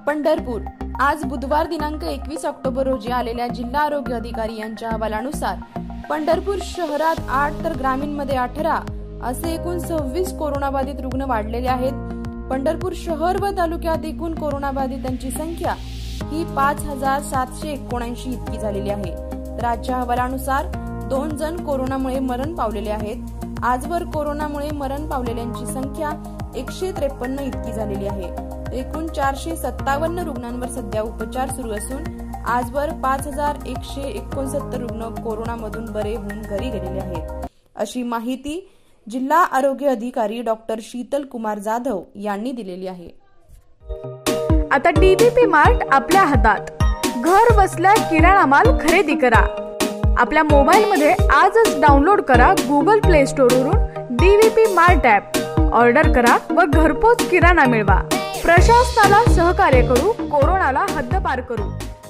पंढरपूर आज बुधवार दिनांक 21 ऑक्टोबर रोजी आलेल्या जिल्हा आरोग्य अधिकारी यांच्या अहवालानुसार पंढरपूर शहरात 8 तर ग्रामीणमध्ये 18 असे एकूण 26 कोरोनाबाधित रुग्ण वाढलेले आहेत। पंढरपूर शहर व तालुक्यात एकूण कोरोनाबाधितांची संख्या ही 5779 इतकी झालेली आहे। राज्य अहवालानुसार 2 जण कोरोनामुळे मरण पावलेले आहेत। आजवर कोरोनामुळे मरण पावलेल्यांची संख्या 153 इतकी झालेली आहे। एकूण 457 रुग्णांवर सध्या उपचार सुरू असून आजवर 5169 रुग्ण कोरोनामधून बरे होऊन घरी गेलेले आहेत, अशी माहिती जिल्हा आरोग्य अधिकारी डॉक्टर शीतल कुमार जाधव यांनी दिलेली आहे। आता डीवीपी मार्ट आपल्या हातात। घर बसल्या किराणा माल खरेदी करा। आपल्या मोबाईलमध्ये आजच डाउनलोड करा गुगल प्ले स्टोअरवरून डीवीपी मार्ट ॲप। ऑर्डर करा व घरपोच किराणा मिळवा। प्रशासनाला सहकार्य करू, कोरोनाला हद्दपार करू।